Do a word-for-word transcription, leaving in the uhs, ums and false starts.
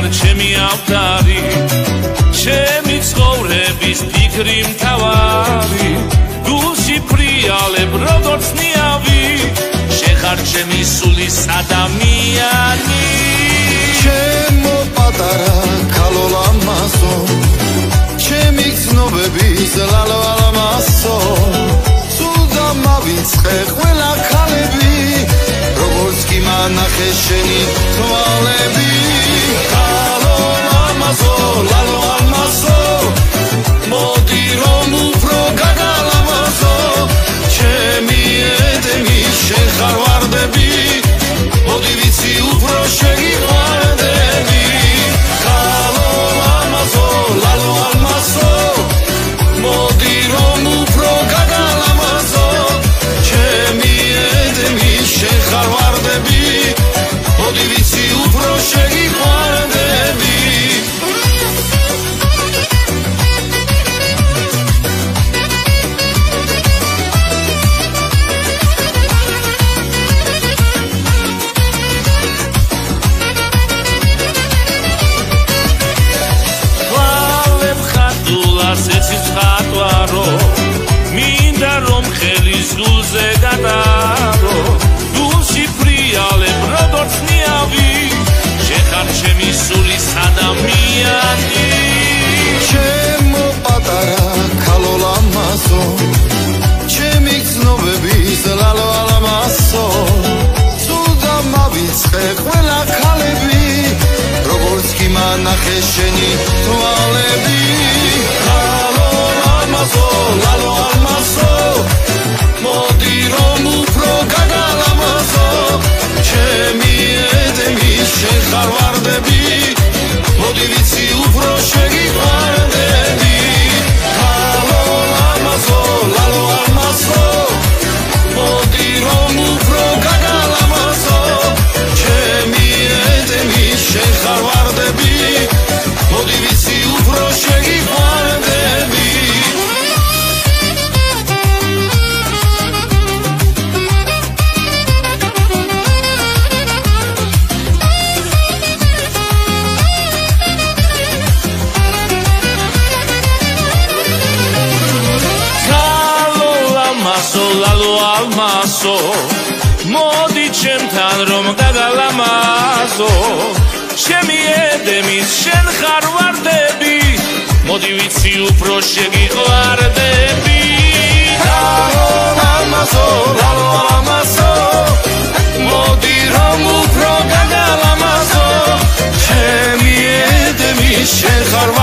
ხარ ჩემი ავტარი ჩემი ცხოვრების ფიქრი მთავარი გულში ფრიალებ როგორც ნიავი შეხარ ჩემი სულის ადამიანი ჩემო პატარა ქალო ლამაზო ჩემი გზნობების ლალო ალამასო სულ დამავიწყე ყველა ქალები როგორც კი მანახე შენი თვალები ქალო ლამაზო ლალო ალამასო მოდი რომ უფრო გაგალამაზო ჩემი ედემი შენ ხარ ვარდები მოდი ვიცი უფრო შეგიყვარდები ქალო ლამაზო ლალო ალამასო მოდი რომ უფრო გაგალამაზო ჩემი ედემი შენ ხარ ვარდები მოდი ვიცი უფრო შეგიყვარდები მინდა რომ ხელი ზულზე გადარო გულში ფრიალებ როგორც ნიავი შეხარ ჩემი სულის ადამიანი ჩემო პატარა ქალო ლამაზო ჩემი გზნობების ლალო ალამასო სულ დამავიწყე ყველა ქალები როგორც კი მანახე შენი თვალები ლალო ალამასო მოდი რომ უფრო გაგალამაზო ჩემი ედემი შენ ხარ ვარდები მოდი ვიცი უფრო შეგიყვარდები ლალო ალამაზო ლალო ალამასო მოდი რომ უფრო გაგალამაზო ჩემი ედემი შენ ხარ ვარდები მოდი ვიცი უფრო შეგიყვარდები ლალო ალამასო მოდი ჩემთან რომ გაგალამაზო ჩემი ედემის შენ ხარ ვარდები მოდი ვიცი უფრო შეგიყვარდები ლალო ალამასო ლალო ალამასო მოდი რომ უფრო გაგალამაზო ჩემი ედემის შენ ხარ